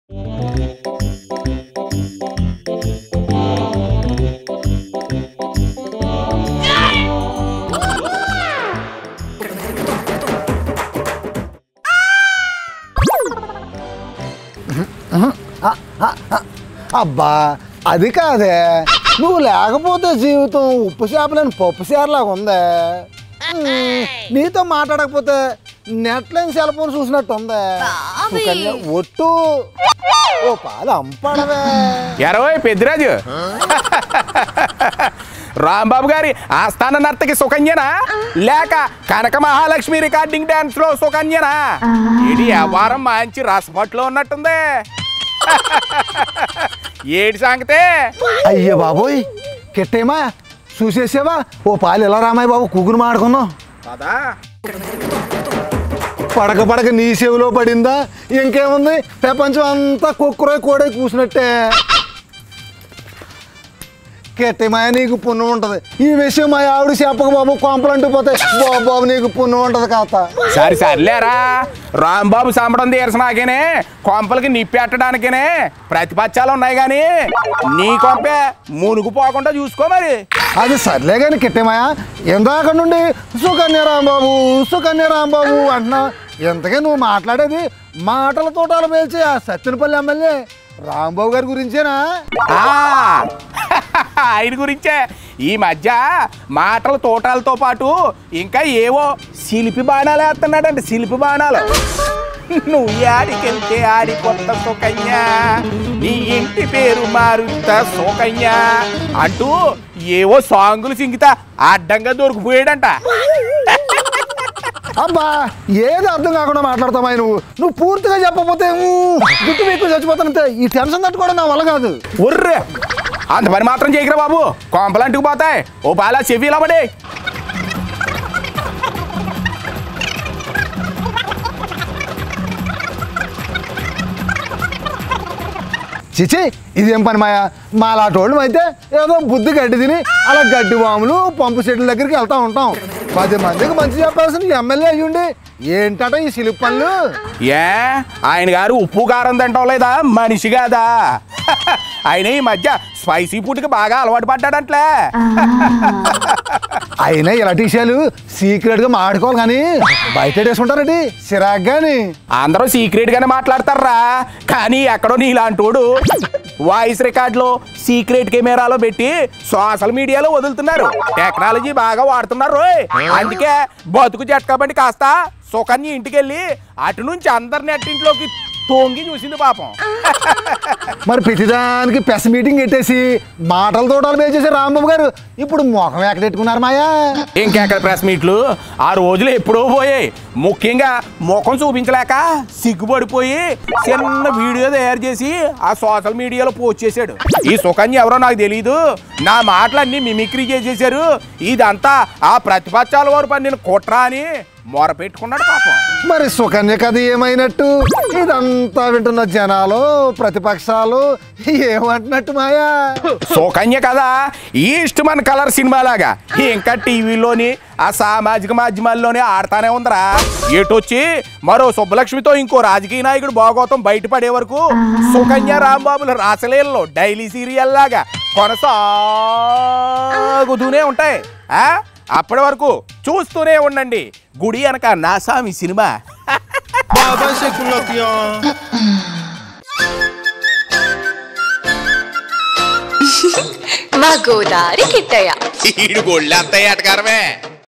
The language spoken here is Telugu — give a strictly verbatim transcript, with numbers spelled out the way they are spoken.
అబ్బా అది కాదే నువ్వు లేకపోతే జీవితం ఉప్పు చేపలేని పప్పు చేరలాగా ఉందే. నీతో మాట్లాడకపోతే నెట్ లైన్ సెల్ ఫోన్ చూసినట్టు ఉందే. ఒట్టు ఓ పాలు అంపడవే. ఎరవై పెద్దిరాజు రాంబాబు గారి ఆస్థాన నర్తకి సుకన్యనా లేక కనక మహాలక్ష్మి రికార్డింగ్ డాన్స్ లో సుకన్యనా? ఇది వ్యవహారం మంచి రసపట్లో ఉన్నట్టుంది. ఏడు సంగతే? అయ్యో బాబోయ్ కెట్టేమా చూసేసావా? ఓ పాలు ఎలా రామాయి బాబు కూకుని మాడుకున్నావు కదా. పడక పడక నీ చెవిలో పడిందా? ఇంకేముంది ప్రపంచం అంతా కుక్కరై కోడై కూసినట్టే. కెట్టేమాయ నీకు పుణ్యం ఉంటది. ఈ విషయం మా ఆవిడ చెప్పక బాబు కొంపలంటూ పోతే బాబు బాబు నీకు పుణ్యం ఉంటది కాత. సరే సర్లేరా రాంబాబు సంబడం తీర్చనాకేనే కొంపలకి నిప్పెట్టడానికేనే ప్రతిపక్షాలు ఉన్నాయి కానీ నీ కొంపే మునుగుపోకుండా చూసుకో మరి. అది సర్లే కానీ కెట్టేమాయ ఎందాక నుండి సుకన్య రాంబాబు సుకన్య రాంబాబు అంటున్నా. ఎంతకే నువ్వు మాట్లాడేది మాటల తోటలు పేల్చి ఆ సత్తెనపల్లి ఎమ్మెల్యే రాంబాబు గారి గురించేనా? ఆయన గురించే. ఈ మధ్య మాటల తోటలతో పాటు ఇంకా ఏవో శిల్పి బాణాలు వేస్తున్నాడంటే శిల్పి బాణాలు. నువ్వు ఆడికెళ్తే ఆడిపోతా సుకన్య, నీ ఇంటి పేరు మారుతా సుకన్య అంటూ ఏవో సాంగులు సింగితా అడ్డంగా దొరికిపోయాడంట. అబ్బా ఏది అర్థం కాకుండా మాట్లాడతామా నువ్వు? నువ్వు పూర్తిగా చెప్పకపోతే గుట్టు మీకు చచ్చిపోతానంతే. ఈ టెన్షన్ తట్టుకోవడం నా వల్ల కాదు. ఒర్రే అంత పని మాత్రం చేయకరా బాబు, కొంపలంటుకు పోతాయి. ఓ బాలా చెవిలా పడే. చిచి ఇదేం పని మాయా? మా లాంటోళ్ళు అయితే ఏదో బుద్ధి గడ్డి తిని అలా గడ్డి వాములు పంపు చెట్ల దగ్గరికి వెళ్తా ఉంటాం. పది మందికి మంచి చెప్పాల్సిన ఎమ్మెల్యే అయ్యుండి ఏంటట ఈ సిలుపు పనులు? ఏ ఆయన గారు ఉప్పు కారం తింటాం లేదా మనిషి కాదా? ఆయన ఈ మధ్య స్పైసీ ఫుడ్కి బాగా అలవాటు పడ్డాడంట్లే. అయినా ఇలాంటి విషయాలు సీక్రెట్ గా మాట్లాడుకోవాలి కానీ బయట వేసుకుంటారండి సిరాక్ గాని. అందరూ సీక్రెట్ గానే మాట్లాడతారా కానీ ఎక్కడో నీలాంటోడు వాయిస్ రికార్డులో సీక్రెట్ కెమెరాలో పెట్టి సోషల్ మీడియాలో వదులుతున్నారు. టెక్నాలజీ బాగా వాడుతున్నారు. అందుకే బతుకు జట్కాబండి కాస్త సుకన్య ఇంటికి వెళ్ళి అటు నుంచి అందరి నెట్టింట్లోకి తోంగి చూసింది పాపం. మరి ప్రతిదానికి ప్రెస్ మీటింగ్ పెట్టేసి మాటల తోటలు వేసేసి రాంబాబు గారు ఇప్పుడు ముఖం ఎక్కడెట్టుకున్నారు మాయా? ఇంకెక్కడ ప్రెస్ మీట్లు? ఆ రోజులు ఎప్పుడో పోయాయి. ముఖ్యంగా ముఖం చూపించలేక సిగ్గుపడిపోయి చిన్న వీడియో తయారు చేసి ఆ సోషల్ మీడియాలో పోస్ట్ చేశాడు. ఈ సుకన్య ఎవరో నాకు తెలీదు, నా మాటలన్నీ మిమిక్రీ చేసేసారు, ఇదంతా ఆ ప్రతిపక్షాల వారు పని కుట్ర అని మొర పెట్టుకున్నాడు పాపం. మరి సుకన్య కథ ఏమైనట్టు? ఇదంతా వింటున్న జనాలు ప్రతిపక్షాలు ఏమంటున్నట్టు మాయా? సుకన్య కదా ఈస్ట్ మన కలర్ సినిమా లాగా ఇంకా టీవీలోని ఆ సామాజిక మాధ్యమాల్లోనే ఆడతానే ఉందరా. ఏటొచ్చి మరో సుబ్బలక్ష్మితో ఇంకో రాజకీయ నాయకుడు భాగోతం బయటపడే వరకు సుకన్య రాంబాబుల రాసలీలలో డైలీ సీరియల్ లాగా కొనసాగుతూనే ఉంటాయి. అప్పటి వరకు చూస్తూనే ఉండండి గుడి అనక నాసామి సినిమా. మా గోదారి కిట్టయ్య ఈడు గొళ్ళంతా ఎటకారమే.